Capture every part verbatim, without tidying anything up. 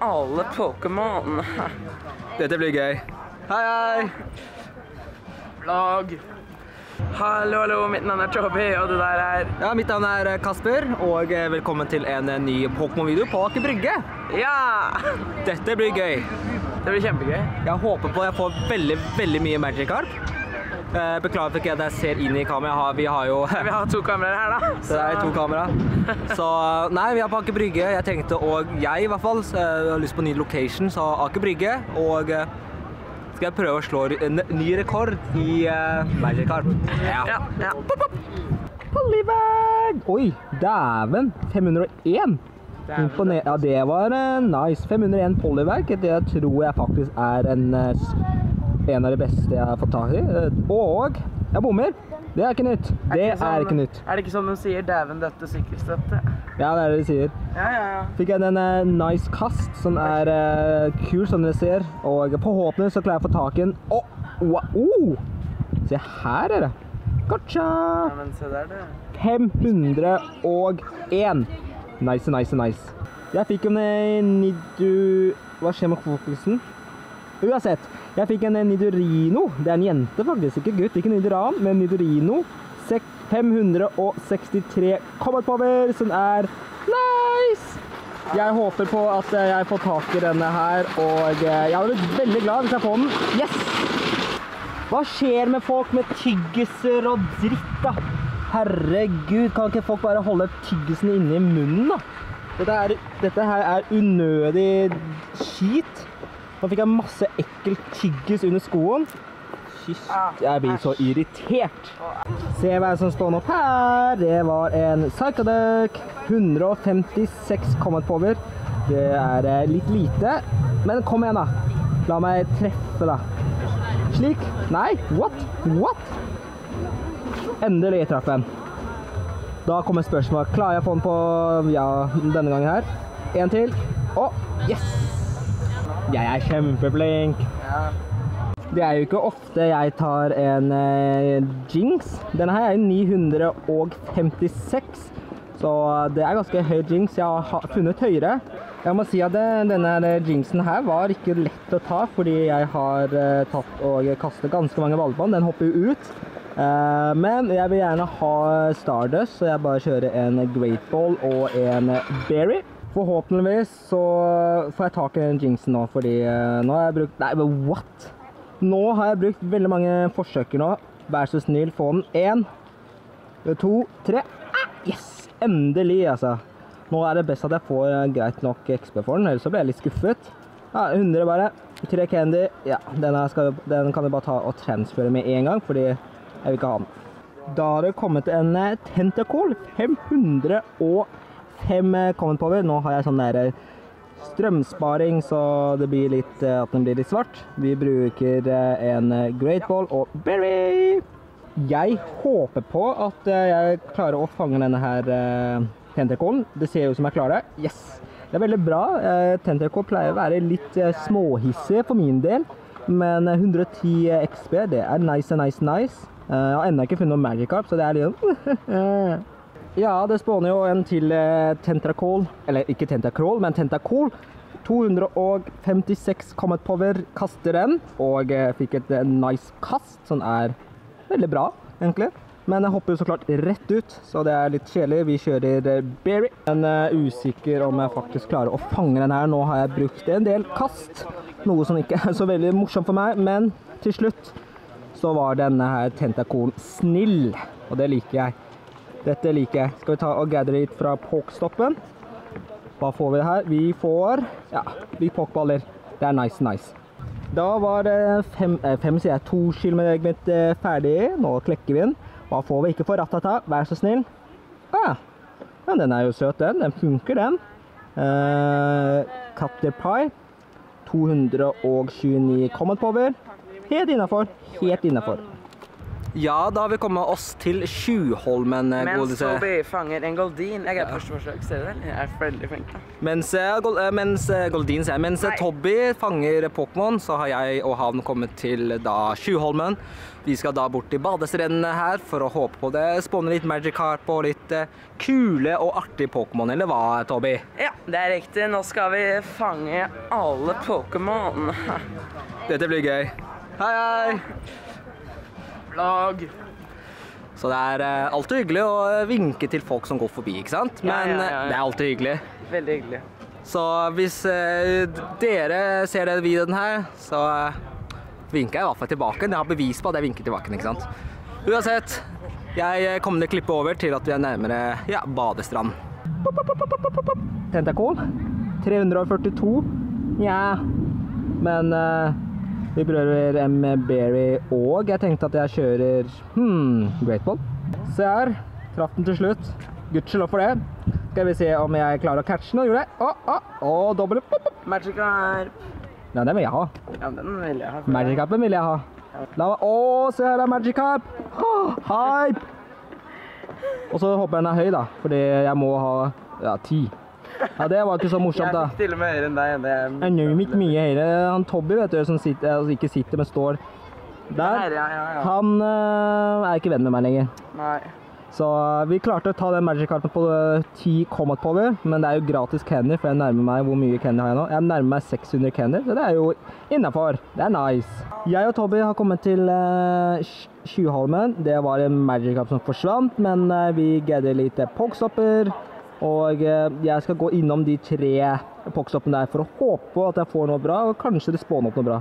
alle Pokémon. Dette blir gøy. Hei, hei! Vlogg. Hallo, hallo, mitt navn er Toby, og det der er... Ja, mitt navn er Kasper, og velkommen til en ny Pokémon-video på Aker Brygge. Ja! Dette blir gøy. Det blir kjempegøy. Jeg håper på at jeg får veldig, veldig mye Magikarp. Beklager for ikke at jeg ser inn i kamera. Vi har jo... Vi har to kameraer her da. Så det er to kamera. Så nei, vi er på Aker Brygge. Jeg tenkte, og jeg i hvert fall, har lyst på ny location, så Aker Brygge. Og skal jeg prøve å slå en ny rekord i uh, Magikarp. Ja. Ja, ja. Polybag! Oi, dæven! fem hundre og én! Imponer ja, det var uh, nice. fem hundre og én Polybag. Det tror jeg faktisk er en... Uh, en av de beste jeg har fått tak i, og jeg bommer. Det er ikke nytt. Det er ikke, sånn, er ikke nytt. Er det ikke sånn de sier dæven døtte sykkelstøtte? Ja, det er det de sier. Ja, ja, ja. Fikk jeg en uh, nice kast som er uh, kul som dere ser, og forhåpentlig så klarer jeg å få tak i den. Åh, oh, wow, oh. Se her er det. Gotcha! Ja, men se der det. fem hundre og én. Nice, nice, nice. Jeg fikk en Nidu... Hva skjer med fokusen? Uansett, jeg fikk en Nidorino. Det er en jente faktisk, ikke gutt, ikke Nidoran, men Nidorino. fem hundre og sekstitre Comet Power, som er nice! Jeg håper på at jeg får tak i denne her, og jeg hadde blitt veldig glad hvis jeg får den. Yes! Hva skjer med folk med tyggiser og dritt da? Herregud, kan ikke folk bare holde tyggisen inne i munnen da? Dette, er, dette her er unødig skit. Nå fikk jeg masse ekkelt tyggis under skoen. Kyst, jeg blir så irritert. Se hva som står opp her. Det var en Psychoduck. hundre og femtiseks Comet Power. Det er litt lite. Men kom igjen da. La meg treffe da. Slik. Nei, what? What? Endelig traff den. Da kommer spørsmålet. Klarer jeg å få den på, ja, denne gangen her? En til. Å, yes! Jeg er kjempeflink. Ja. Det er jo ikke ofte jeg tar en eh, Jinx. Denne her er ni hundre og femtiseks. Så det er ganske høy Jinx. Jeg har funnet høyere. Jeg må si at det, denne Jinxen her var ikke lett å ta, fordi jeg har eh, tatt og kastet ganske mange baller på den. Den hopper jo ut. Uh, men jeg vil gjerne ha Stardust, så jeg bare kjører en Great Ball og en Berry. Forhåpentligvis så får jeg tak i den Jinxen nå, fordi uh, nå har jeg brukt... Nei, men what? Nå har jeg brukt veldig mange forsøker nå. Vær så snill, få den. En, to, tre. Ah, yes! Endelig, altså. Nå er det best at jeg får uh, greit nok X P for den, ellers så blir jeg litt skuffet. Ja, hundre bare. Tre candy. Ja, denne skal, den kan vi bare ta og transfere med en gang, fordi... Jeg vil ikke ha den. Da har det kommet en Tentacool. fem hundre og fem Comet Power. Nå har jeg sånn der strømsparing, så det blir litt, at den blir litt svart. Vi bruker en Great Ball og Berry. Jeg håper på at jeg klarer å fange denne her Tentacoolen. Det ser jo som jeg klarer det. Yes! Det er veldig bra. Tentacool pleier å være litt småhissig for min del. Men hundre og ti X P, det er nice, nice, nice. Jeg har enda ikke funnet noen Magikarp, så det er litt... Ja, det spåner jo en til Tentacool. Eller ikke Tentacool, men Tentacool. to hundre og femtiseks Comet Power kaster den, og fikk et nice kast, som er veldig bra, egentlig. Men jeg hopper jo så klart rett ut, så det er litt kjedelig. Vi kjører Berry. Men jeg er usikker om jeg faktisk klarer å fange den her. Nå har jeg brukt en del kast, noe som ikke er så veldig morsomt for meg, men til slutt så var denne her Tentacoolen snill, og det liker jeg. Dette liker jeg. Skal vi ta og gather litt fra Pokestoppen? Hva får vi her? Vi får, ja, litt Pokeballer. Det er nice, nice. Da var det fem, eh, fem sier jeg, to kilometer mitt eh, ferdig. Nå klekker vi den. Hva får vi ikke for Rattata? Vær så snill. Ah, ja, den er jo søt den. Den funker den. Uh, Caterpie. to hundre og tjueni Comet Power. Helt innenfor. Helt innenfor. Ja, da har vi kommet oss til Tjuvholmen, Mens godeste. Toby fanger en Goldeen. Jeg er på første forsøk, ser du vel? Jeg er veldig flink da. Mens, eh, Gol- eh, mens eh, Goldeen sier, mens eh, Nei. Toby fanger Pokémon, så har jeg og han kommet til da Tjuvholmen. Vi skal da bort til badestrendene her for å håpe på det, spåne litt Magikarp og litt eh, kule og artige Pokémon, eller hva, Toby? Ja, det er riktig. Nå skal vi fange alle Pokémon. Dette blir gøy. Hei, hei! Vlogg. Så det er eh, alltid hyggelig å eh, vinke til folk som går forbi, ikke sant? Ja, Men ja, ja, ja. eh, det er alltid hyggelig. Veldig hyggelig. Så hvis eh, dere ser den videoen her, så eh, vinker jeg i hvert fall tilbake. Jeg har bevis på at jeg vinker tilbake, ikke sant? Uansett, jeg eh, kommer til å klippe over til at vi er nærmere, ja, badestrand. Tentacol, tre hundre og førtito. Ja, men eh, vi prøver M. Berry, og jeg tenkte at jeg kjører, hmm, Great Ball. Se her, traff den til slutt. Gudskjelov for det. Skal vi se om jeg klarer å catche den, og gjorde det. Å, å, å, dobbelt. Magikarp. Ja, den vil jeg ha. Ja, den vil jeg ha. Magikarpen vil jeg ha. La meg, å, se her er Magikarp. Åh, hype. Og så håper jeg den er høy da, fordi jeg må ha, ja, ti. Ja, det var ikke så morsomt da. Jeg fikk til og med høyere enn deg. Det er... Jeg gjør ikke mye høyere. Han Toby, vet du, som sitter, altså ikke sitter, men står der. Der, ja, ja, ja. Han øh, er ikke venn med meg lenger. Nei. Så øh, vi klarte å ta den Magikarpen på øh, ti Comet Power, men det er jo gratis candy, for jeg nærmer meg, hvor mye candy har jeg nå? Jeg nærmer meg seks hundre candy, så det er jo innenfor. Det er nice. Jeg og Toby har kommet til øh, Tjuvholmen. Det var en Magikarp som forsvant, men øh, vi gedde litt Pokestopper. Og jeg skal gå innom de tre Pokestoppene der for å håpe på at jeg får noe bra, og kanskje det spåner opp noe bra.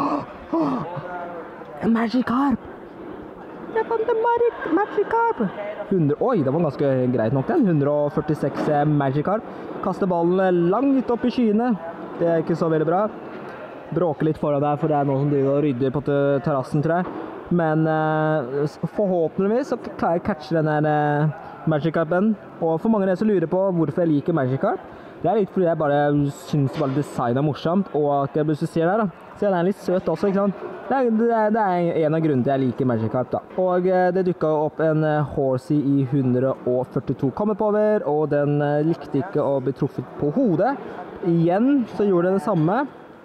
En Magikarp! Jeg fant en Mari- Magikarp! hundre, oi, det var ganske greit nok den. hundre og førtiseks Magikarp. Kaster ballen langt opp i skyene. Det er ikke så veldig bra. Bråker litt foran der, for det er noen som driver og rydder på terrassen, tror jeg. Men uh, forhåpentligvis så klarer jeg å catche den her uh, Magikarpen. Og for mange av dere som lurer på hvorfor jeg liker Magikarp, det er litt fordi jeg bare synes bare designet er morsomt, og at jeg plutselig ser der da. Så den er litt søt også, ikke sant? Det er, det er, det er en av grunnene til jeg liker Magikarp da. Og uh, det dukket opp en uh, Horsey i hundre og førtito Comet Power, og den uh, likte ikke å bli truffet på hodet. Igjen så gjorde den det samme.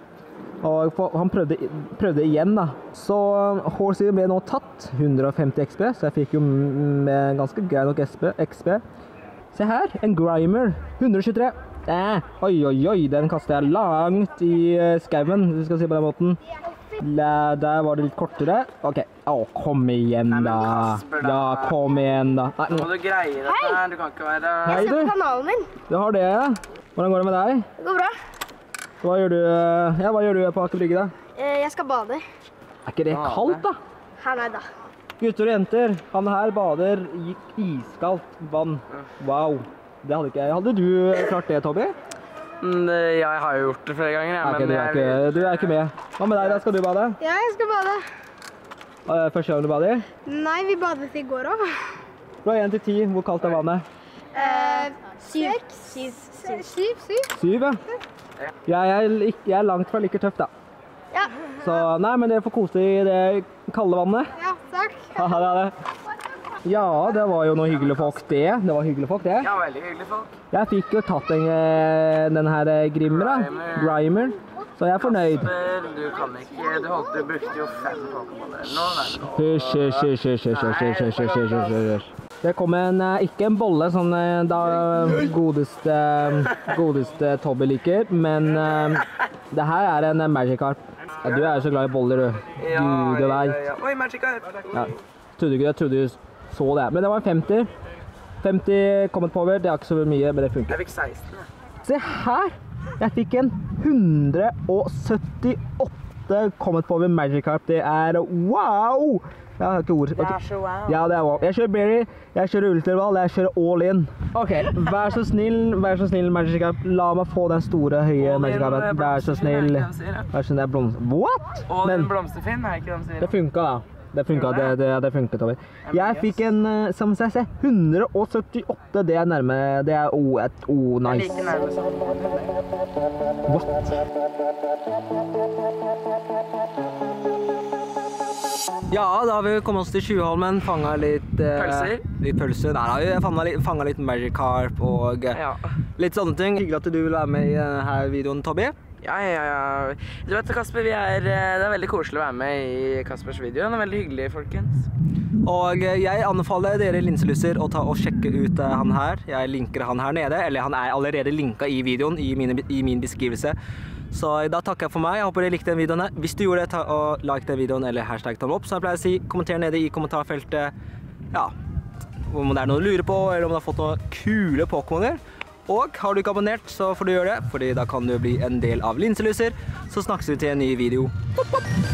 Og for, han prøvde, prøvde igjen da. Så Horsey ble nå tatt, hundre og femti X P, så jeg fikk jo med ganske grei nok X P. Se her, en Grimer, hundre og tjuetre. Eh, oi, oi, oi, den kastet jeg langt i uh, skauen, hvis vi skal si på den måten. La, der var det litt kortere. Ok, å, kom igjen da. Nei, men Kasper, da. Ja, kom igjen da. Nei, Nå må du greie dette her. Du kan ikke være... Hei Se du, på kanalen min. du har det, ja. Hvordan går det med deg? Det går bra. Hva gjør du, uh, ja, hva gjør du på Aker Brygge da? Eh, Jeg skal bade. Er ikke det kaldt da? Her nei da. Gutter og jenter, han her bader i iskaldt vann. Wow, det hadde ikke jeg. Hadde du klart det, Toby? Mm, det- Ja, jeg har jo gjort det flere ganger, ja, Nei, men ok, du, er jeg... ikke, du er ikke med. Hva med deg da, skal du bade? Ja, jeg skal bade. Uh, Første gang du bader? Nei, vi badet i går også. Fra en til ti, hvor kaldt er vannet? Eh, syv. Syv. Syv. Syv. Syv. Syv, ja. Jeg er, lik- jeg er langt fra like tøff da. Ja. Så nei, men dere får kose i det kalde vannet. Ja, takk. Haha, det er det. Ja, det var jo noe hyggelige folk det. Det var hyggelige folk det. Ja, veldig hyggelig folk. Jeg fikk jo tatt den, eh, den her eh, Grimmer da. Grimer. Grimer. Så jeg er fornøyd. Kasper, du kan ikke... Du holdt, du brukte jo fem Pokémon der. Nå, nei, nå. Hysj, hysj, hysj, hysj, hysj, hysj, hysj, hysj, hysj, hysj, hysj, hysj. Det kom en, eh, ikke en bolle, sånn eh, da godeste, godeste Toby liker, men eh, det her er en eh, Magikarp. Ja, du er jo så glad i boller, du. Ja, Gud og ja, vei. ja. Oi, Magikarp! Ja, trodde ikke det, trodde du så det. Men det var en femti. femti Comet Power, det er ikke så mye, men det funker. Jeg fikk seksten, ja. Se her! Jeg fikk en hundre og syttiåtte Comet Power Magikarp. Det er wow! Jeg har ikke ord. Det er så wow. Ja, det er wow. Jeg kjører Berry, jeg kjører Ulterval, jeg kjører All In. Ok, vær så snill, vær så snill Magikarp. La meg få den store, høye All In, Magikarpen. Vær så blomsterfinn, snill. er det ikke det de sier, ja? Vær så snill, det er blomster. What? Og Men den blomsterfinn, er ikke det de sier? det funka da. Det funka, det, Gjorde det, det funket over. Jeg fikk en, eh, som jeg ser, hundre og syttiåtte, det er nærme, det er oh, et, oh, Jeg nice. liker nærmest sånn. What? Ja, da har vi kommet oss til Tjuvholmen, fanget litt... Eh, Pølser? Litt pølser. Nei, da har vi fanget litt, fanget litt Magikarp og eh, Ja. litt sånne ting. Hyggelig at du vil være med i denne videoen, Tobby. Ja, ja, ja. Du vet, Kasper, vi er, det er veldig koselig å være med i Kaspers video. Den er veldig hyggelig, folkens. Og eh, jeg anbefaler dere linselusser å ta og sjekke ut eh, han her. Jeg linker han her nede, eller han er allerede linket i videoen, i, mine, i min beskrivelse. Så da takker jeg for meg. Jeg håper dere likte den videoen. Hvis du gjorde det, ta og like den videoen, eller hashtag tommel opp, som jeg pleier å si. Kommenter nede i kommentarfeltet, ja, om det er noe du lurer på, eller om du har fått noen kule Pokémoner. Og har du ikke abonnert, så får du gjøre det, fordi da kan du bli en del av linselusser. Så snakkes vi til en ny video. Pop, pop.